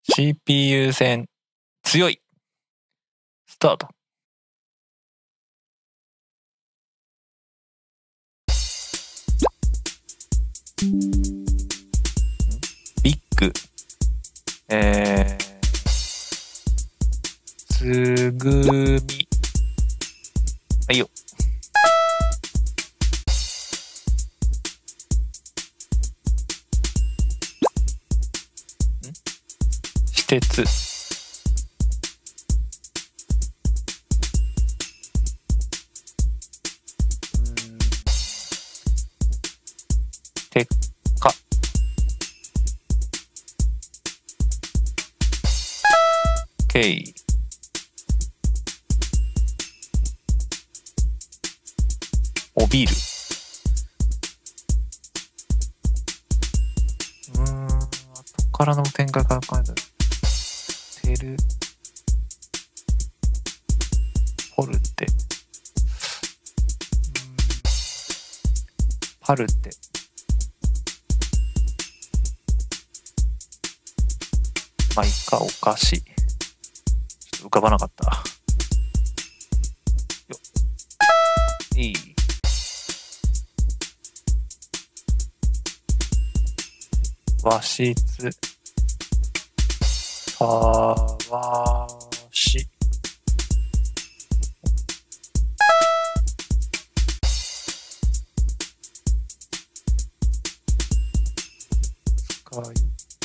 CPU 戦強いスタート。ビッグつぐみはいよ。私鉄鉄火Kおビール後からの展開から考えたらテルポルテパルテまあいいかお菓子ちょっと浮かばなかったよいい和室たわし使い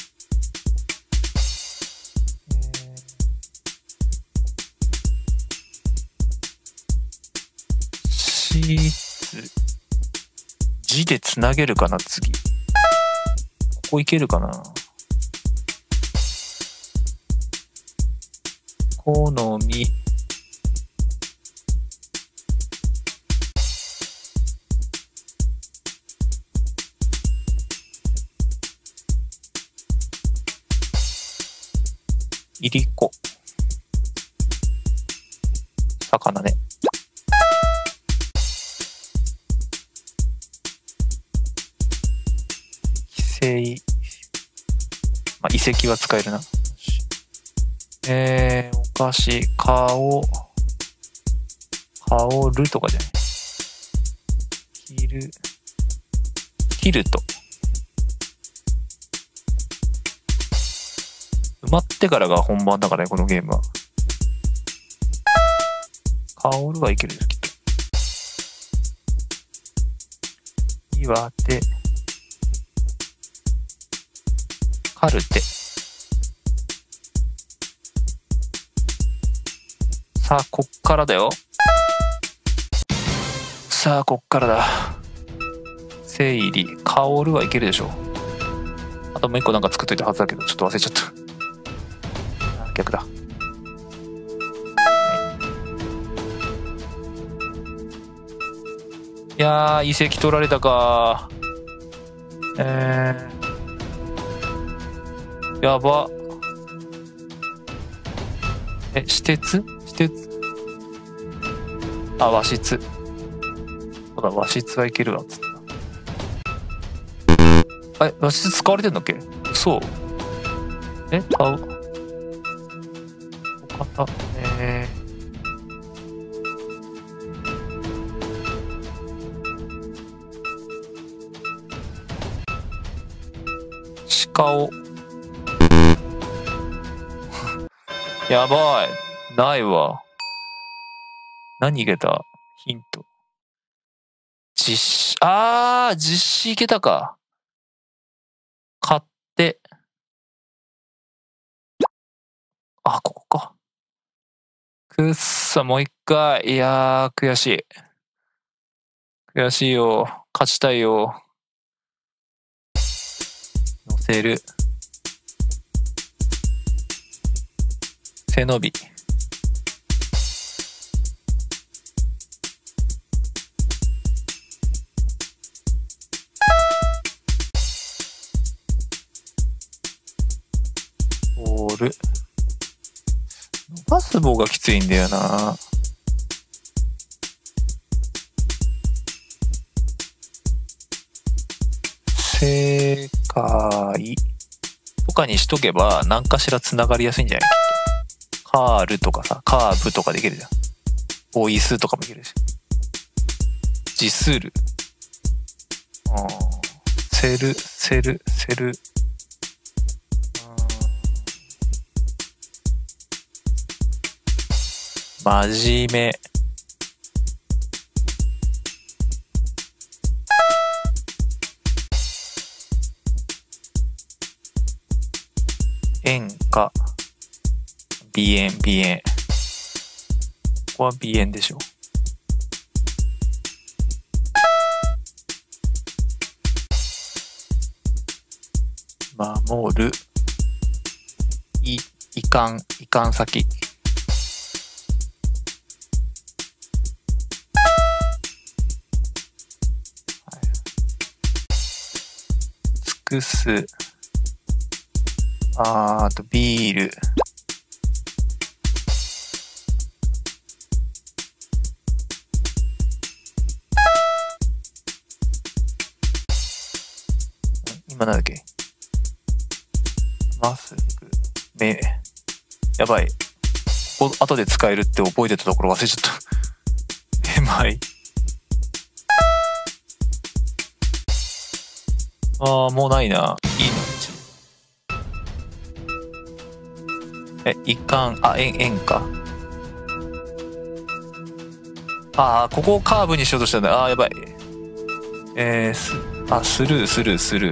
シーツ字でつなげるかな次ここいけるかな好みいりこ魚ね規制まあ遺跡は使えるなお菓子香るとかじゃないキルト埋まってからが本番だからねこのゲームは香るはいけるですきっと岩手カルテさあこっからだよさあこっからだ整理香るはいけるでしょあともう一個なんか作っといたはずだけどちょっと忘れちゃった逆だ、いやー遺跡取られたかやば私鉄あ和室そうだ和室はいけるわっつった和室使われてんだっけそう買うお方鹿をやばいないわ何いけたヒント実施いけたか買ってここかくっさもう一回いやー悔しいよ勝ちたいよ乗せる背伸びボール伸ばす棒がきついんだよな正解とかにしとけば何かしら繋がりやすいんじゃないカールとかさ、カーブとかできるじゃん。ボイスとかもいけるし。ジスル。セル。真面目。演歌。鼻炎。ここは鼻炎でしょ。守る。遺憾先。尽くす。あとビール。今なんだっけマスク、やばい。ここ後で使えるって覚えてたところ忘れちゃった。まい。もうないな。いいのいかん、円か。ここをカーブにしようとしたんだ。やばい。スルー。ス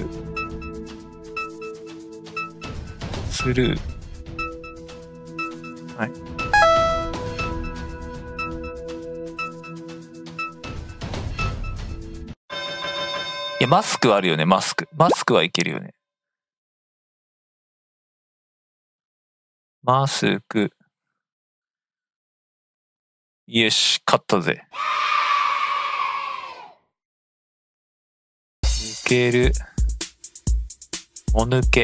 ルー。はい。いや、マスクはあるよね、マスクはいけるよね。マスク。よし、勝ったぜ。抜ける。お抜け。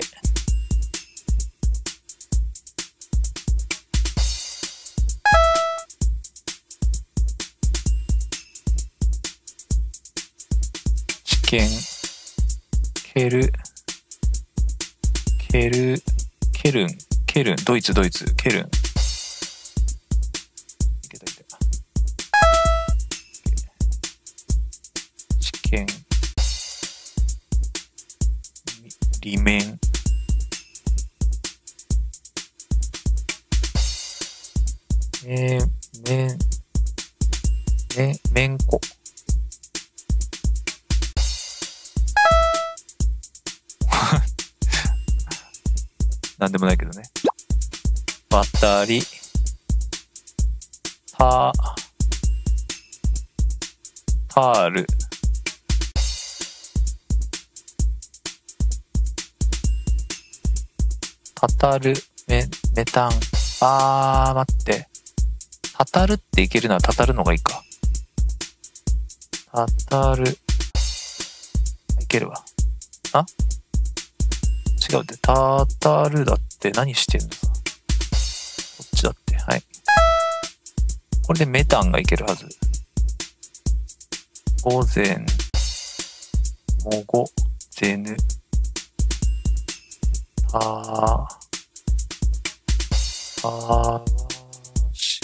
知見。ケルン。ドイツ。ケルン。いけた。知見。裏面。めんこ。なんでもないけどね。渡り。タール。タタル、メタン。待って。タタルっていけるならタタルのがいいか。タタル。いけるわ。違うって。タタルだって何してんのさ。こっちだって。はい。これでメタンがいけるはず。午前。もご。ゼヌ。わし。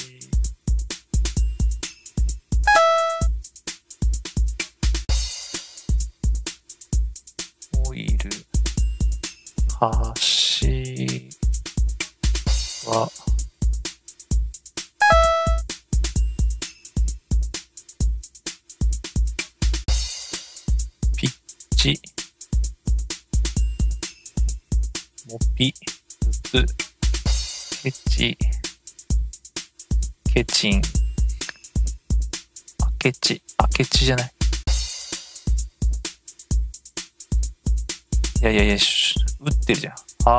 オイル。はし。は。ピッチ。モピ、ルプ、ケチ、ケチン、明智じゃない。いや、打ってるじゃん。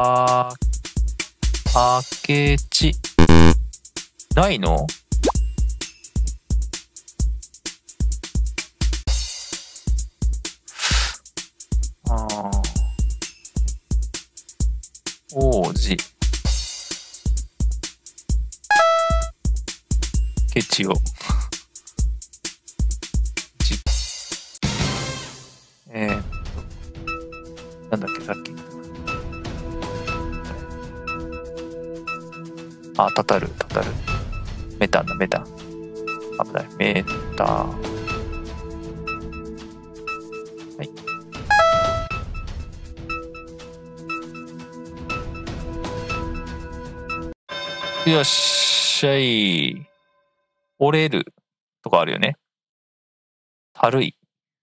明智。ないの？王子。ケチを。なんだっけ、さっき。 あ、たたる。メタンだ、メタン。危ない。メタン。はい。よっしゃい。折れるとかあるよね。たるい。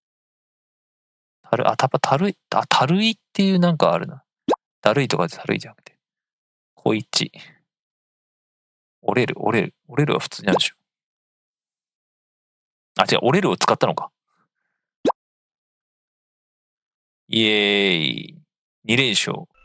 たるいっていうなんかあるな。だるいとかでたるいじゃなくて。こいち。折れるは普通にあるでしょ。あ、違う、折れるを使ったのか。イエーイ。2連勝。